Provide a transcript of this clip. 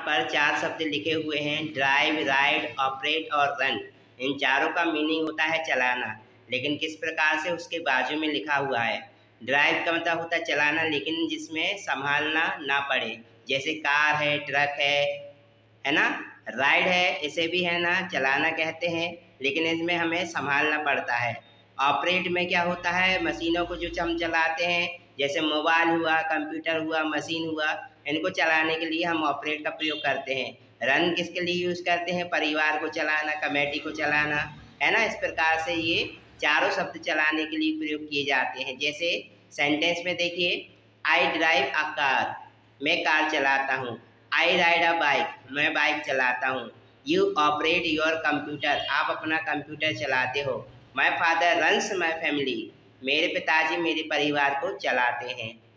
पर 4 शब्द लिखे हुए हैं, ड्राइव, राइड, ऑपरेट और रन। इन चारों का मीनिंग होता है चलाना, लेकिन किस प्रकार से उसके बाजू में लिखा हुआ है। ड्राइव का मतलब होता है चलाना, लेकिन जिसमें संभालना ना पड़े, जैसे कार है, ट्रक है ना। राइड है, इसे भी है ना चलाना कहते हैं, लेकिन इसमें हमें संभालना पड़ता है। ऑपरेट में क्या होता है, मशीनों को जो हम चलाते हैं, जैसे मोबाइल हुआ, कंप्यूटर हुआ, मशीन हुआ, इनको चलाने के लिए हम ऑपरेट का प्रयोग करते हैं। रन किसके लिए यूज़ करते हैं, परिवार को चलाना, कमेटी को चलाना, है ना। इस प्रकार से ये चारों शब्द चलाने के लिए प्रयोग किए जाते हैं। जैसे सेंटेंस में देखिए, आई ड्राइव अ कार, मैं कार चलाता हूँ। आई राइड अ बाइक, मैं बाइक चलाता हूँ। यू ऑपरेट योर कंप्यूटर, आप अपना कंप्यूटर चलाते हो। My father runs my family, मेरे पिताजी मेरे परिवार को चलाते हैं।